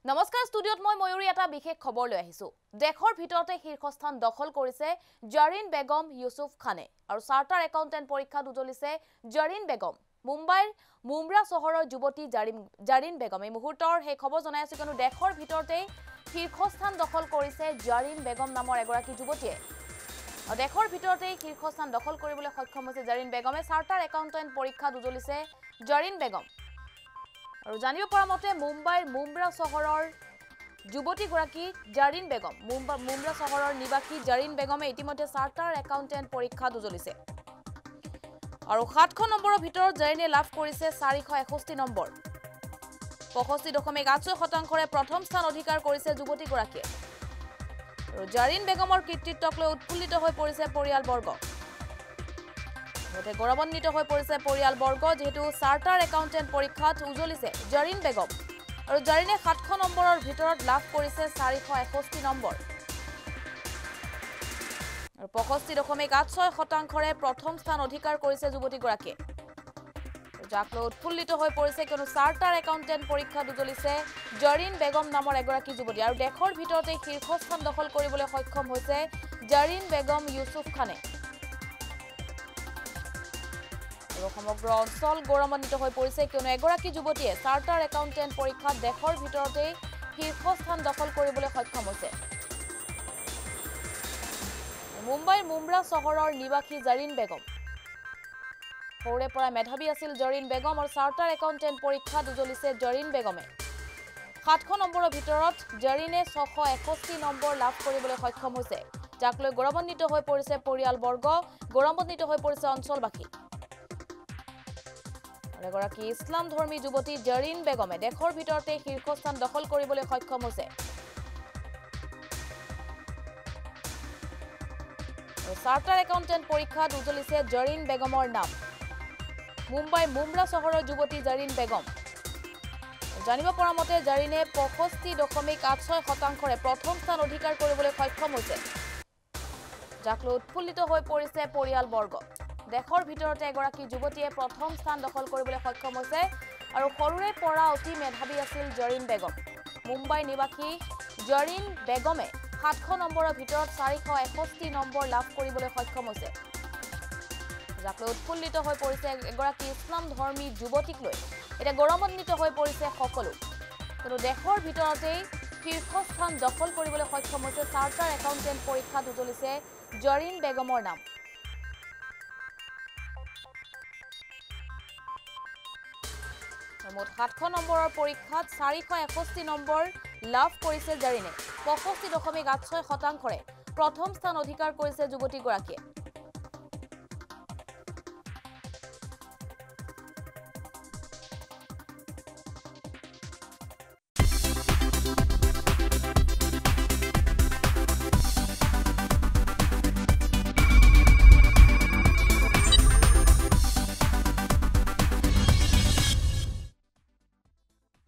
নমস্কাৰ ষ্টুডিঅত মই ময়ূৰী এটা বিশেষ খবৰ লৈ আহিছো দেশৰ ভিতৰতে শীৰ্ষস্থান দখল কৰিছে জাৰিন বেগম ইউসুফ খানে আৰু চাৰ্টাৰ একাউন্টেন্ট পৰীক্ষাত উজলিছে জাৰিন বেগম মুম্বাইৰ মুম্ব্ৰা চহৰৰ যুৱতী জাৰিন বেগম এই মুহূৰ্তৰ হে খবৰ জনাই আছে কিয়নো দেশৰ ভিতৰতে শীৰ্ষস্থান দখল কৰিছে জাৰিন বেগম নামৰ এগৰাকী যুৱতীয়ে দেশৰ ভিতৰতে শীৰ্ষস্থান দখল কৰিবলৈ সক্ষম হৈছে জাৰিন বেগমে চাৰ্টাৰ একাউন্টেন্ট পৰীক্ষাত উজলিছে জাৰিন বেগম আৰু জানিব পৰা মতে মুম্বাইৰ মুম্ব্ৰা চহৰৰ যুৱতী গৰাকী জাৰিন বেগম মুম্ব্ৰা চহৰৰ নিবাসী জাৰিন বেগমে ইতিমধ্যে চাৰ্টাৰ একাউন্টেন্ট পৰীক্ষাত উজলিছে আৰু 700 নম্বৰৰ ভিতৰত জাৰিনে লাভ কৰিছে 461 নম্বৰ 65.8% প্ৰথম স্থান অধিকাৰ কৰিছে যুৱতী গৰাকীয়ে আৰু জাৰিন বেগমৰ কৃতিত্বক লৈ উৎফুল্লিত হৈ পৰিছে পৰিয়ালবৰ্গ গৌৰৱান্বিত হৈ পৰিছে পৰিয়ালবৰ্গ যেহেতু চাৰ্টাৰ একাউন্টেন্ট পৰীক্ষাত উজলিছে জাৰিন বেগম আৰু জাৰিনে 700 নম্বৰৰ ভিতৰত লাভ কৰিছে 461 নম্বৰ আৰু 65.86% প্ৰথম স্থান অধিকাৰ কৰিছে যুৱতী গৰাকীয়ে যাক লৈ উৎফুল্লিত হৈ পৰিছে কিয়নো চাৰ্টাৰ একাউন্টেন্ট পৰীক্ষাত উজলিছে জাৰিন বেগম নামৰ এগৰাকী যুৱতী আৰু দেশৰ ভিতৰতে শীৰ্ষস্থান দখল কৰিবলৈ সক্ষম হৈছে জাৰিন বেগম ইউসুফ খানে সমগ্ৰ অঞ্চল গৌৰৱান্বিত হৈ পৰিছে কিয়নো এগৰাকী যুৱতীয়ে চাৰ্টাৰ একাউন্টেন্ট পৰীক্ষাত দেশৰ ভিতৰতে শীৰ্ষস্থান দখল কৰিবলৈ সক্ষম হৈছে মুম্বাইৰ মুম্ব্ৰা চহৰৰ নিবাসী জাৰিন বেগম সৰুৰে পৰা মেধাৱী আছিল জাৰিন বেগম আৰু চাৰ্টাৰ একাউন্টেন্ট পৰীক্ষাত উজলিছে জাৰিন বেগমে 700 নম্বৰৰ ভিতৰত জাৰিনে 661 নম্বৰ লাভ কৰিবলৈ সক্ষম হৈছে যাক লৈ গৌৰৱান্বিত হৈ পৰিছে পৰিয়ালবৰ্গ গৌৰৱান্বিত হৈ পৰিছে অঞ্চলবাসী এগৰাকী ইছলাম ধৰ্মী যুৱতী জাৰিন বেগমে দেশৰ ভিতৰতে শীৰ্ষস্থান দখল কৰিবলৈ সক্ষম হৈছে চাৰ্টাৰ একাউন্টেন্ট পৰীক্ষাত উজলিছে জাৰিন বেগমৰ নাম মুম্বাই মুম্ব্ৰা চহৰৰ যুৱতী জাৰিন বেগম জানিব পৰা মতে জাৰিনে 65.86% প্ৰথম স্থান অধিকাৰ কৰিবলৈ সক্ষম হৈছে যাক লৈ উৎফুল্লিত হৈ পৰিছে পৰিয়ালবৰ্গ দেশৰ ভিতৰতে এগৰাকী যুৱতীয়ে প্ৰথম স্থান দখল কৰিবলৈ সক্ষম হৈছে আৰু সৰুৰে পৰা অতি মেধাৱী আছিল জাৰিন বেগম মুম্বাই নিবাসী জাৰিন বেগমে 700 নম্বৰৰ ভিতৰত 461 নম্বৰ লাভ কৰিবলৈ সক্ষম হৈছে যাক লৈ উৎফুল্লিত হৈ পৰিছে এগৰাকী ইছলাম ধৰ্মী যুৱতীক লৈ এটা গৌৰৱান্বিত হৈ পৰিছে সকলো কিন্তু দেশৰ ভিতৰতে শীৰ্ষস্থান দখল কৰিবলৈ সক্ষম হৈছে চাৰ্টাৰ একাউন্টেন্ট পৰীক্ষাত উজলিছে জাৰিন বেগমৰ নাম মুঠ 700 নম্বৰৰ পৰীক্ষাত 461 নম্বৰ লাভ কৰিছে জাৰিনে 65.86% প্ৰথম স্থান অধিকাৰ কৰিছে যুৱতী গৰাকীয়ে